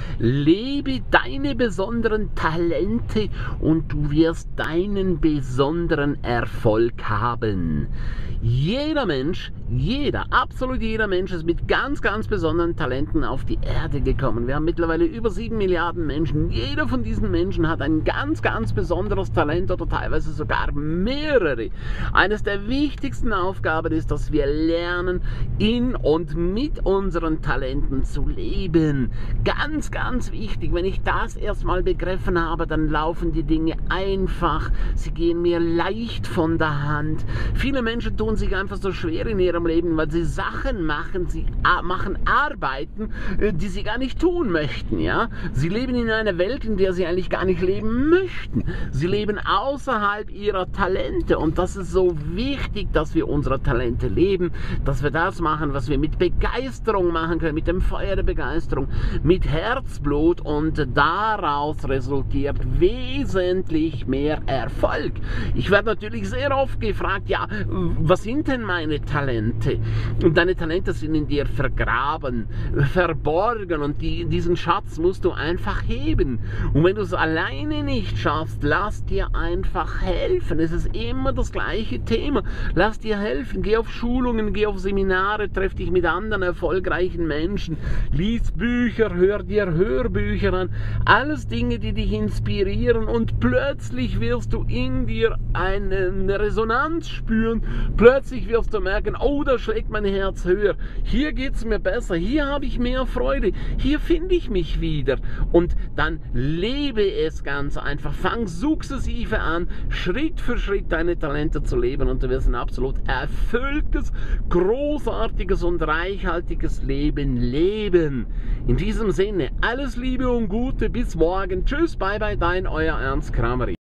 Lebe deine besonderen Talente und du wirst deinen besonderen Erfolg haben. Jeder Mensch, absolut jeder Mensch ist mit ganz besonderen Talenten auf die Erde gekommen. Wir haben mittlerweile über 7 Milliarden Menschen. Jeder von diesen Menschen hat ein ganz besonderes Talent oder teilweise sogar mehrere. Eines der wichtigsten Aufgaben ist, dass wir lernen, in und mit unseren Talenten zu leben. Ganz wichtig. Wenn ich das erstmal begriffen habe, dann laufen die Dinge einfach. Sie gehen mir leicht von der Hand. Viele Menschen tun sich einfach so schwer in ihrem Leben, weil sie Sachen machen, sie machen Arbeiten, die sie gar nicht tun möchten. Ja? Sie leben in einer Welt, in der sie eigentlich gar nicht leben möchten. Sie leben außerhalb ihrer Talente und das ist so wichtig, dass wir unsere Talente leben, dass wir das machen, was wir mit Begeisterung machen können, mit dem Feuer der Begeisterung, mit Herzblut und daraus resultiert wesentlich mehr Erfolg. Ich werde natürlich sehr oft gefragt, ja, was sind denn meine Talente? Und deine Talente sind in dir vergraben, verborgen und diesen Schatz musst du einfach heben. Und wenn du es alleine nicht schaffst, lass dir einfach helfen. Es ist immer das gleiche Thema. Lass dir helfen. Geh auf Schulungen, geh auf Seminare, treff dich mit anderen erfolgreichen Menschen, lies Bücher, hör dir Hörbücher an. Alles Dinge, die dich inspirieren und plötzlich wirst du in dir eine Resonanz spüren. Plötzlich wirst du merken, oh, da schlägt mein Herz höher. Hier geht es mir besser. Hier habe ich mehr Freude. Hier finde ich mich wieder. Und dann lebe es ganz einfach. Fang sukzessive an, Schritt für Schritt deine Talente zu leben und du wirst ein absolut erfülltes, großartiges und reichhaltiges Leben leben. In diesem Sinne, alles Liebe und Gute. Bis morgen. Tschüss, bye bye, dein euer Ernst Krameri.